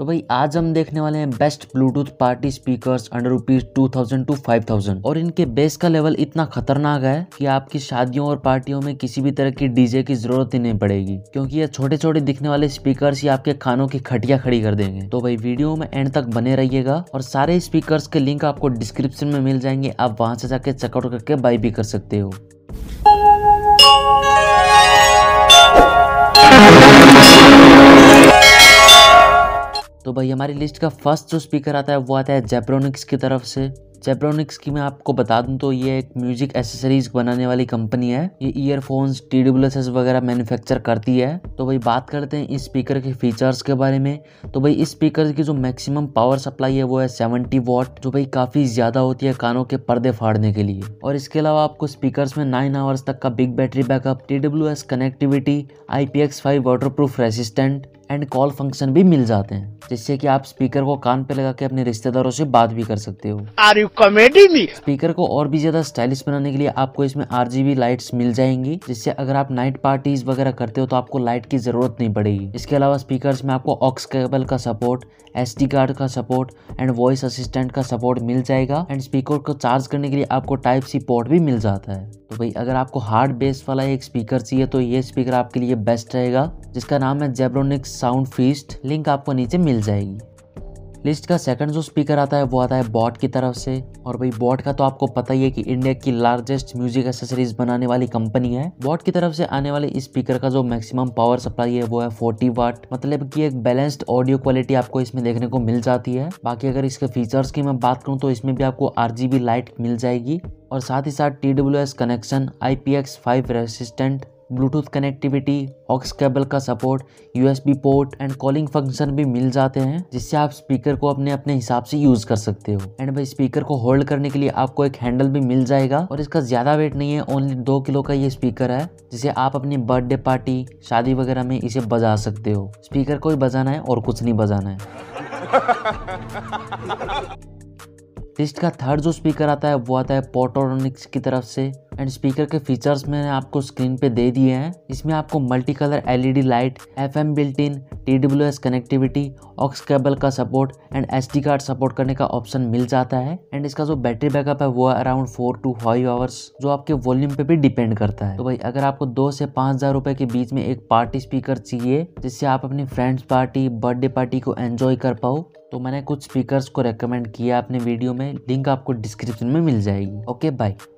तो भाई आज हम देखने वाले हैं best bluetooth party speakers under ₹2000 to 5000 और इनके बेस का लेवल इतना खतरनाक है कि आपकी शादियों और पार्टियों में किसी भी तरह की डीजे की जरूरत ही नहीं पड़ेगी, क्योंकि ये छोटे छोटे दिखने वाले स्पीकर्स ही आपके खानों की खटिया खड़ी कर देंगे। तो भाई वीडियो में एंड तक बने रहिएगा और सारे स्पीकर्स के लिंक आपको डिस्क्रिप्शन में मिल जाएंगे, आप वहां से जाके चेकआउट करके बाय भी कर सकते हो। तो भाई हमारी लिस्ट का फर्स्ट जो स्पीकर आता है वो आता है जेब्रोनिक्स की तरफ से। जेब्रोनिक्स की मैं आपको बता दूं तो ये एक म्यूजिक एसेसरीज बनाने वाली कंपनी है। ये ईयरफोन्स, TWS वगैरह मैन्युफैक्चर करती है। तो भाई बात करते हैं इस स्पीकर के फीचर्स के बारे में। तो भाई इस स्पीकर की जो मैक्सिमम पावर सप्लाई है वो है 70 वॉट, जो भाई काफ़ी ज़्यादा होती है कानों के पर्दे फाड़ने के लिए। और इसके अलावा आपको स्पीकर्स में 9 आवर्स तक का big battery backup, TWS connectivity, IPX5 waterproof resistant and call function भी मिल जाते हैं, जिससे कि आप स्पीकर को कान पे लगा के अपने रिश्तेदारों से बात भी कर सकते हो। Are you comedy me? Speaker को और भी ज्यादा स्टाइलिश बनाने के लिए आपको इसमें RGB लाइट्स मिल जाएंगी, जिससे अगर आप नाइट पार्टीज वगैरह करते हो तो आपको लाइट की जरूरत नहीं पड़ेगी। इसके अलावा स्पीकर्स में आपको ऑक्स केबल का सपोर्ट, SD कार्ड का सपोर्ट एंड वॉइस असिस्टेंट का सपोर्ट मिल जाएगा। एंड स्पीकर को चार्ज करने के लिए आपको Type-C पोर्ट भी मिल जाता है। तो भाई अगर आपको हार्ड बेस वाला एक स्पीकर चाहिए तो ये स्पीकर आपके लिए बेस्ट रहेगा, जिसका नाम है जेब्रोनिक्स साउंड फीस्ट। लिंक आपको नीचे मिल जाएगी। लिस्ट का सेकंड जो स्पीकर आता है वो आता है बॉट की तरफ से। और भाई बॉट का तो आपको पता ही है कि इंडिया की लार्जेस्ट म्यूजिक एसेसरीज बनाने वाली कंपनी है। बॉट की तरफ से आने वाले इस स्पीकर का जो मैक्सिमम पावर सप्लाई है वो है 40 वाट, मतलब कि एक बैलेंस्ड ऑडियो क्वालिटी आपको इसमें देखने को मिल जाती है। बाकी अगर इसके फीचर्स की मैं बात करूँ तो इसमें भी आपको RGB लाइट मिल जाएगी और साथ ही साथ TWS connection, IPX5 resistant, bluetooth connectivity, aux cable का support, USB port and calling function भी मिल जाते हैं, जिससे आप स्पीकर को अपने हिसाब से यूज कर सकते हो। एंड भाई स्पीकर को होल्ड करने के लिए आपको एक हैंडल भी मिल जाएगा और इसका ज्यादा वेट नहीं है, ओनली 2 किलो का ये स्पीकर है, जिसे आप अपनी बर्थडे पार्टी, शादी वगैरह में इसे बजा सकते हो। स्पीकर को ही बजाना है और कुछ नहीं बजाना है। लिस्ट का थर्ड जो स्पीकर आता है वो आता है पोर्टोनिक्स की तरफ से। एंड स्पीकर के फीचर्स मैंने आपको स्क्रीन पे दे दिए हैं। इसमें आपको multi colour LED light, FM built in, TWS connectivity, aux cable का support and SD card support करने का ऑप्शन मिल जाता है। एंड इसका जो बैटरी बैकअप है वो है अराउंड 4 to 5 आवर्स, जो आपके वॉल्यूम पे भी डिपेंड करता है। तो भाई अगर आपको 2 से 5,000 रुपए के बीच में एक पार्टी स्पीकर चाहिए जिससे आप अपनी फ्रेंड्स पार्टी, बर्थडे पार्टी को एंजॉय कर पाओ, तो मैंने कुछ स्पीकर्स को रेकमेंड किया अपने वीडियो में। लिंक आपको डिस्क्रिप्शन में मिल जाएगी। Okay bye.